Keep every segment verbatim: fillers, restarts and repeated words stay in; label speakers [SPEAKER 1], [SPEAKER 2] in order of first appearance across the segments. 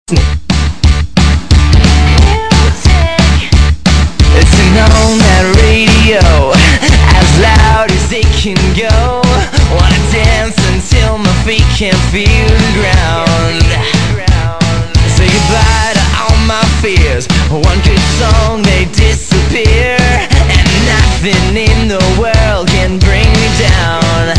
[SPEAKER 1] Listen on that radio, as loud as they can go. Wanna dance until my feet can't feel the ground. Say goodbye to all my fears. One good song, they disappear, and nothing in the world can bring me down.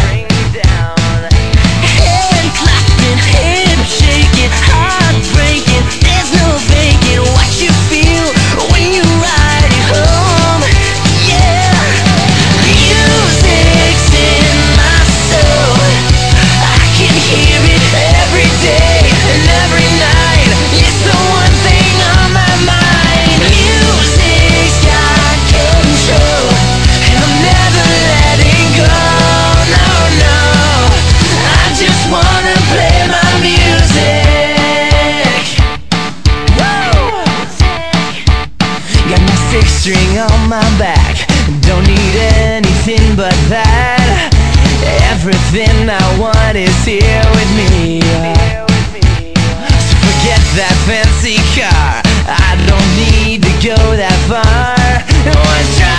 [SPEAKER 1] Head clapping, head shaking, heart breaking. There's no faking what you feel when you ride it home. Yeah, music's in my soul. I can hear it every day and every night. It's the one thing on my mind. Music's got control, and I'm never letting go. No, no, I just wanna play my music. Woo! Got my six string on my back, don't need anything but that. Everything I want is here with me. So forget that fancy car, I don't need to go that far. One try